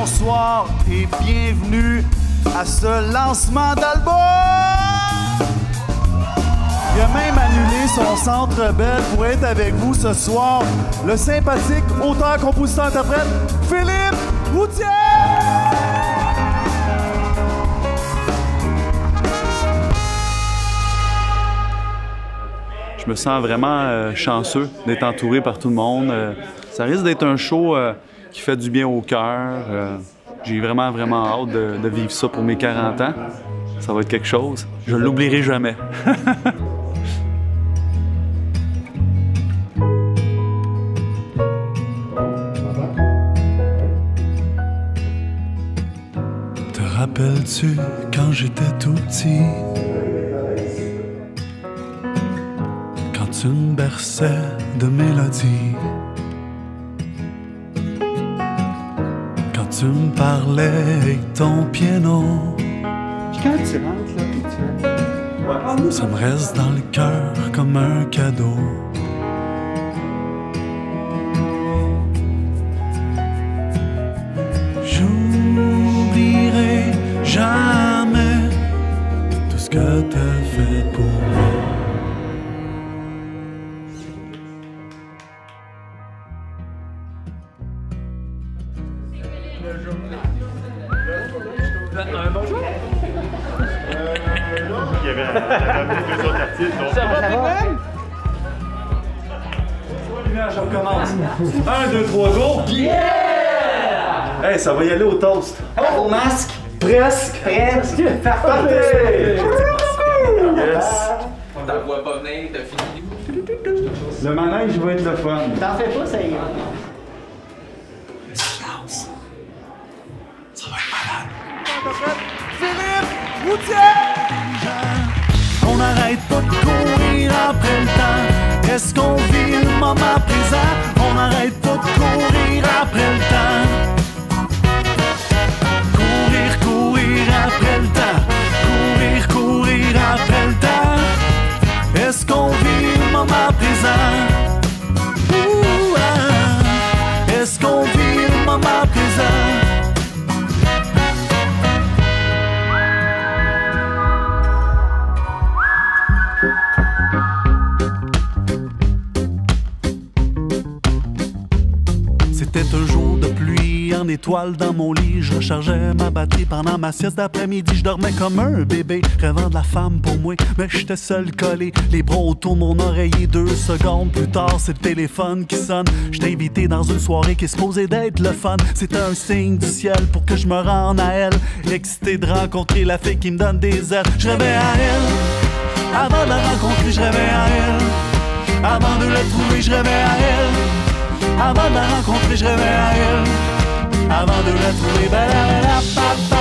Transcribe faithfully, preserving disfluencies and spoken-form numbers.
bonsoir et bienvenue à ce lancement d'album! Il a même annulé son centre belle pour être avec vous ce soir. Le sympathique auteur, compositeur, interprète, Philippe Routier! Je me sens vraiment euh, chanceux d'être entouré par tout le monde. Euh, ça risque d'être un show euh, qui fait du bien au cœur. Euh, j'ai vraiment, vraiment hâte de, de vivre ça pour mes quarante ans. Ça va être quelque chose. Je ne l'oublierai jamais. Te rappelles-tu quand j'étais tout petit? Quand tu me berçais de mélodies, quand tu me parlais avec ton piano, puis quand tu rentres, là, puis tu... ça me reste dans le cœur comme un cadeau. J'oublierai jamais tout ce que t'as fait pour moi. Un bonjour. Il y avait deux autres artistes. Donc... Ça va, ça va? Je recommence. Un, deux, trois jours. Yeah! Hey, ça va y aller au toast. Oh, au masque. Presque. Presque. Parfait. Yes. On t'en voit pas venir, t'as fini. Le manège va être le fun. T'en fais pas, ça y est. Philippe Routier! On n'arrête pas de courir après le temps. Est-ce qu'on vit le moment présent? On n'arrête pas de courir après le temps. Courir, courir après le temps. Courir, courir après le temps. Est-ce qu'on vit le moment présent? Ouh, ah. Est-ce qu'on vit le moment présent? C'était un jour de pluie en étoile dans mon lit. Je rechargeais ma batterie pendant ma sieste d'après-midi. Je dormais comme un bébé, rêvant de la femme pour moi. Mais j'étais seul collé, les bras autour de mon oreiller. Deux secondes plus tard, c'est le téléphone qui sonne. J'étais invité dans une soirée qui est supposée d'être le fun. C'était un signe du ciel pour que je me rende à elle. Excité de rencontrer la fille qui me donne des ailes. Je rêvais à elle, avant de la rencontrer, je rêvais à elle. Avant de la trouver, je rêvais à elle. Avant de la rencontrer, je rêvais à elle. Avant de la trouver, belle, belle, belle, belle.